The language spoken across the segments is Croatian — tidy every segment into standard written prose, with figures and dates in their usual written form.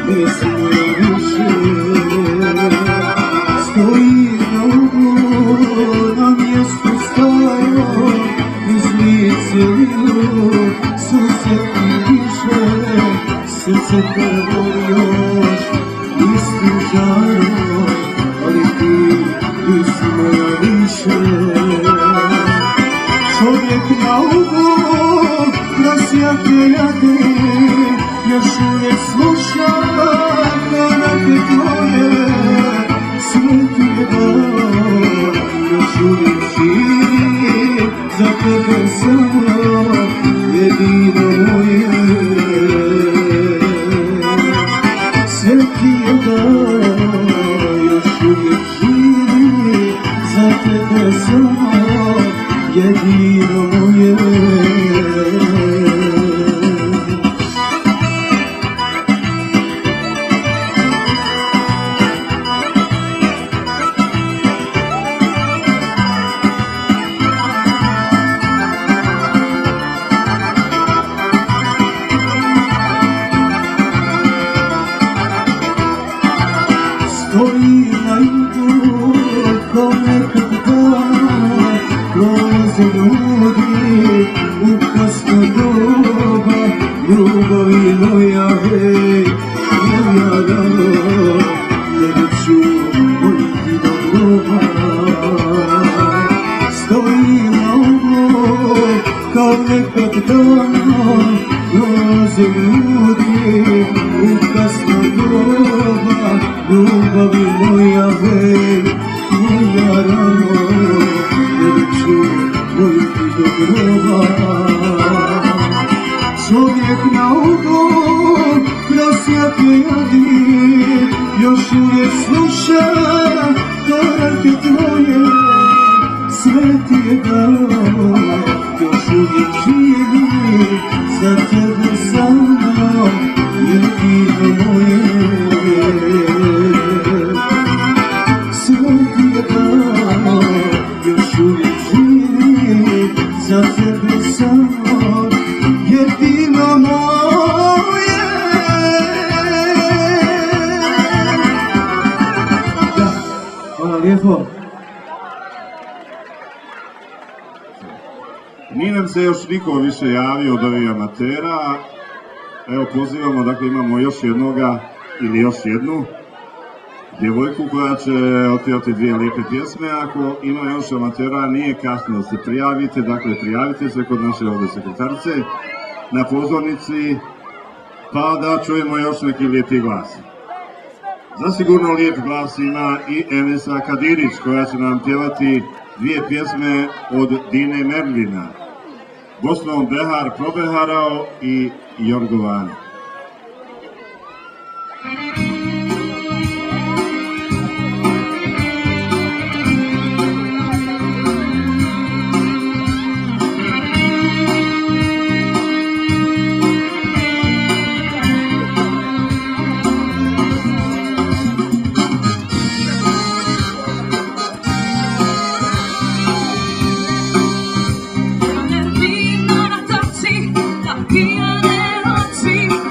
Srce prvo još istim žarom, ali ti si moja više. Čovjek na ugu kroz jake još uvijek sluša korake tvoje. Sve ti je dao, još uvijek živi za tebe samo, jedino moje. Sve ti je dao, još uvijek živi za tebe samo, jedino moje. Stoji na jugu ko nekad dana, prolaze ljudi u kasno doba. Ljubavi moja, hej, moja rano, tebe ću voljeti do groba. Stoji na uglu kao nekad dana, prolaze ljudi u kasno doba. Ljubavi moja, hej, moja rano, tebe ću voljeti do groba. Čovjek na uglu kroz jake još uvijek sluša korake tvoje. Sve ti je dao, još uvijek živi za tebe samo, jedino moje. Sve ti je dao, još uvijek živi za tebe samo, jedino moje. Hvala lijepo. Nije nam se još niko više javio od ovih amatera. Evo pozivamo, dakle imamo još jednoga ili još jednu djevojku koja će otpjevati dvije lijepe pjesme. Ako ima još amatera, nije kasno da se prijavite, dakle prijavite se kod naše ovdje sekretarice na pozornici, pa da čujemo još neki lijepi glas. Zasigurno lijep glas ima i Enesa Kadirić koja će nam pjevati dvije pjesme od Dine Merlina. Bosnom Behar probeharao i Jorgovani. Pijane oči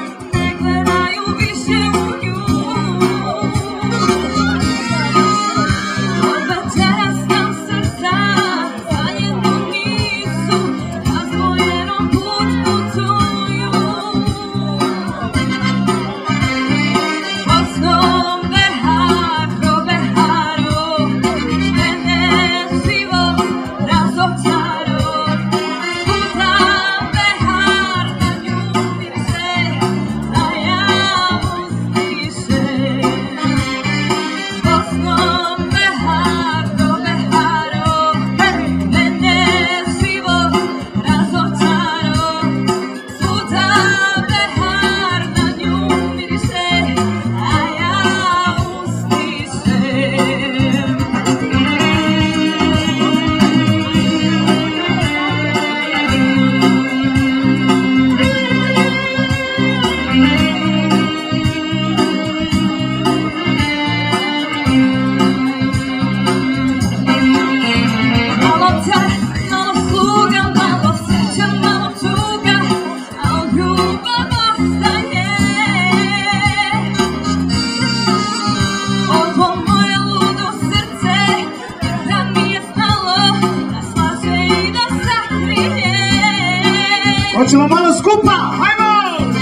Hoćemo malo skupa, hajmo!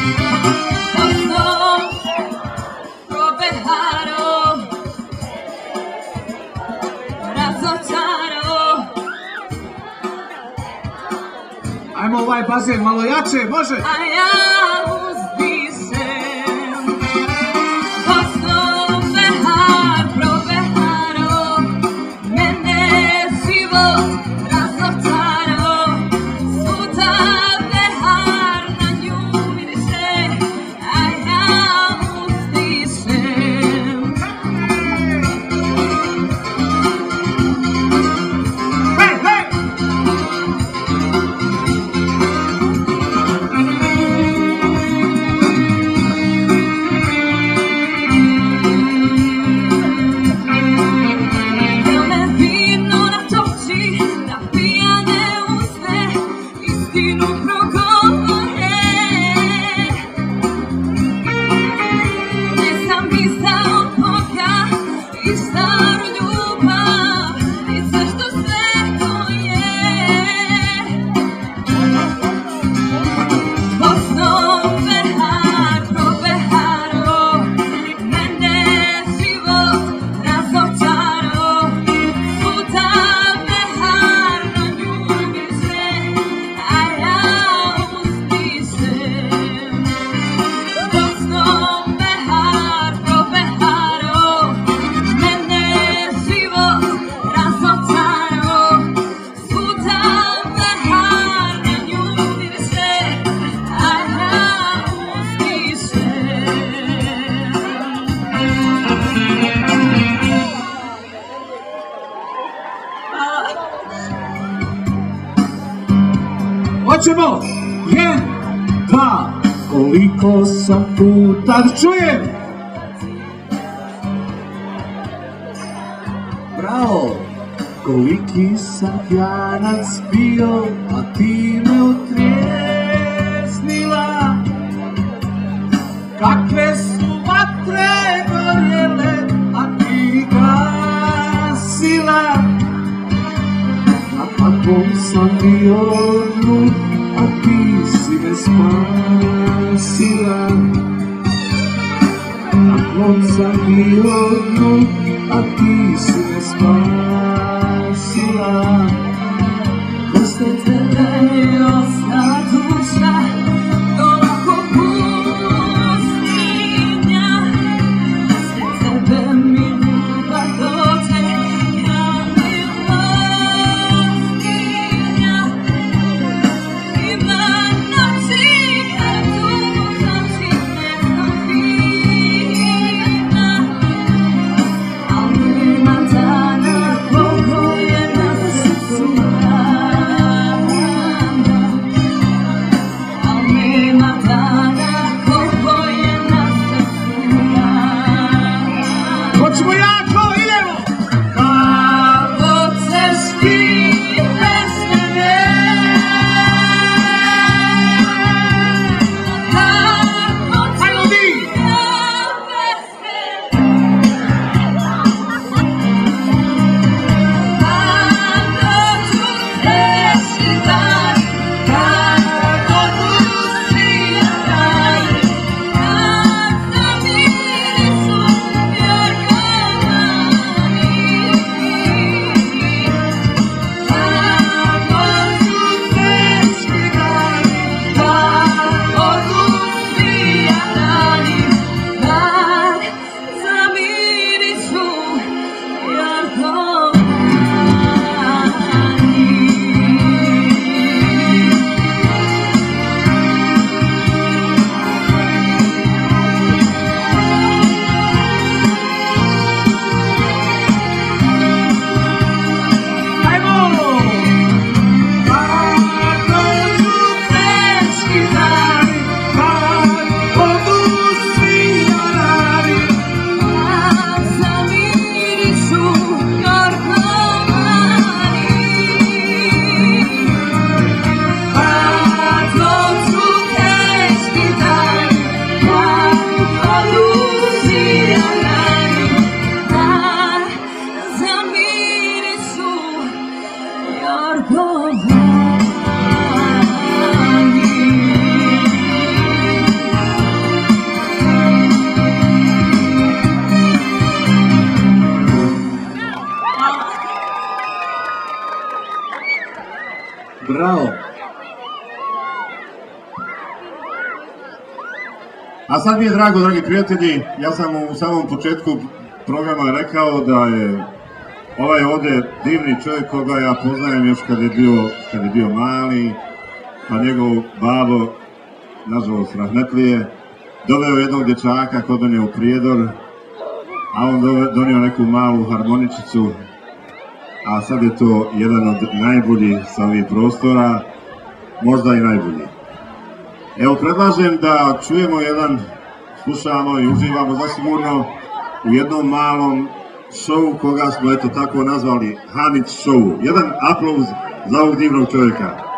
Ajmo ovaj bazen malo jače, može? A ja uzdišem, posno behar probeharo, mene život razočaro, svuda behar na nju miriše, a ja uzdišem. Hej, hej! Hoćemo! 1, 2, koliko sam puta čujem! Bravo! Koliki sam pjanac bio, a ti me otrijesnila. Kakve su vatre gorjele, a ti gasila. Na kakvom sam bio lud, a ti si me spasila. Na kakvom sam bio lud, a ti si me spasila. Posle tebe je ostala duša, toliko pustinja. Posle tebe mi ljubav dođe, ja milostinja. Ima noći kad dugo znači ne znam fina, al nema dana koliko je na srcu rana. Al nema dana koliko je na srcu rana. Hoćemo jako, idemo! Kako ćeš ti bez mene? Kako ćeš Hajmo vi! ja bez mene? Kako ću teški dan, kako ću svijan dan, kad zamirišu jorgovani. Kako ću teški dan, kako ću svijan dani, kad zamirišu jorgovani. Hajmo! Kako ću teški dan, Kad odu svi jarani, kad zamirišu jorgovani. Kako ću teški dan, kad odu svi jarani, kad zamirišu jorgovani. bravo. A sad mi je drago, dragi prijatelji, ja sam u samom početku programa rekao da je ovaj ovdje divni čovjek koga ja poznajem još kad je bio mali, pa njegov babo, nažalost rahmetlije, doveo jednog dječaka kod mene u Prijedor, a on donio neku malu harmoničicu, a sad je to jedan od najboljih sa ovih prostora, možda i najbolji. Evo, predlažem da čujemo slušamo i uživamo zasigurno u jednom malom šovu koga smo eto tako nazvali Hanić šovu. Jedan aplauz za ovog divnog čovjeka.